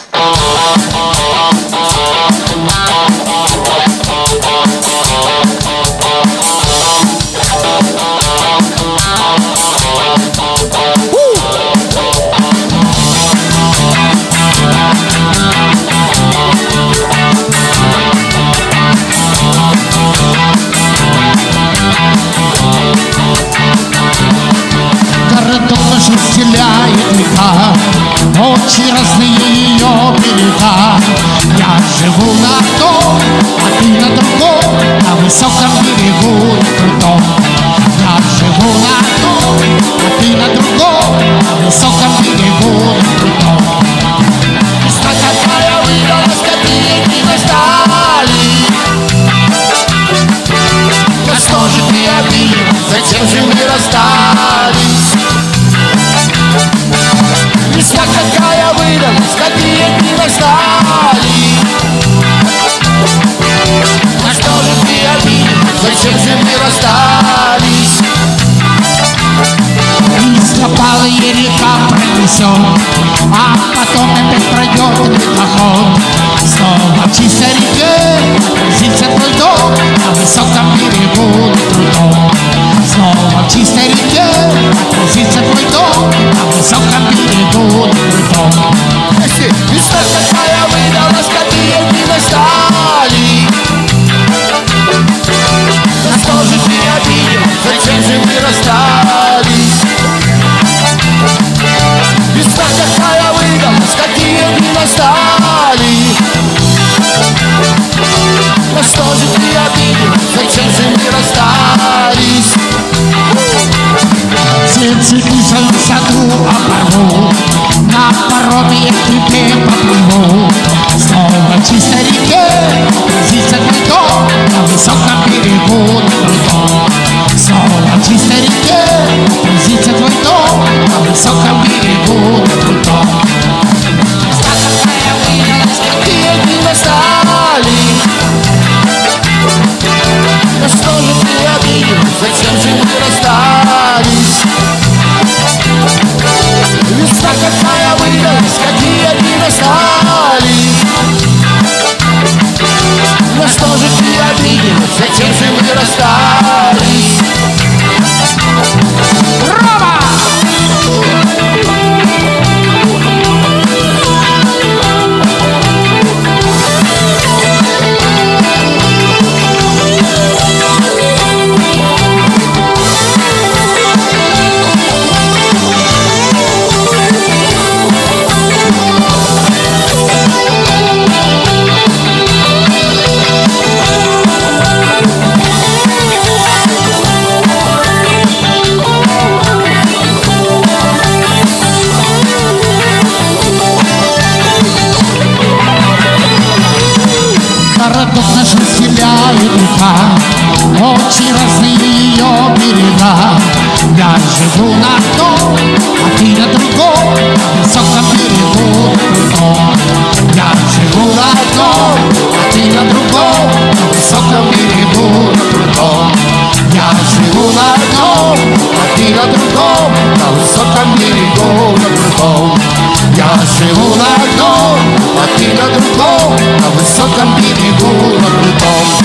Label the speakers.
Speaker 1: Разделяет река, очень разные ее берега. Я живу на одном, а ты на другом, на высоком берегу крутом. Я живу на одном, а ты на другом, на высоком берегу крутом. Весна какая выдалась, копейки настали. Да что же ты обидел, зачем же мы расстались? Весна какая выдалась, какие дни настали. На что же ты обидел, зачем же мы расстались? Ископалые река пронесет, а потом опять пройдет ледоход. Снова в чистой реке кружится твой дом на высоком берегу крутом. Снова в чистой реке кружится твой дом на высоком берегу крутом. Весна какая выдалась, какие дни настали. Да что же ты обидел, зачем же мы расстались? Весна какая выдалась, какие дни настали. Да что же ты обидел, зачем же мы расстались? Все цветы в своем саду оборву, на пароме я к тебе поплыву. Снова в чистой реке кружится твой дом на высоком берегу крутом. Снова в чистой реке кружится твой дом на высоком берегу крутом. Весна какая выдалась, какие дни настали. Да что же ты обидел, зачем же мы расстались? Весна какая выдалась, какие дни настали. Да что же ты обидел, зачем же мы расстались? Рома! Городок наш разделяет река, очень разные ее берега. Я живу на одном, а ты на другом, на высоком берегу крутом. Я живу на одном, а ты на другом, на высоком берегу крутом. Я живу на одном, а ты на другом, на высоком берегу крутом. Я живу на одном, а ты на другом, на высоком берегу на крутом.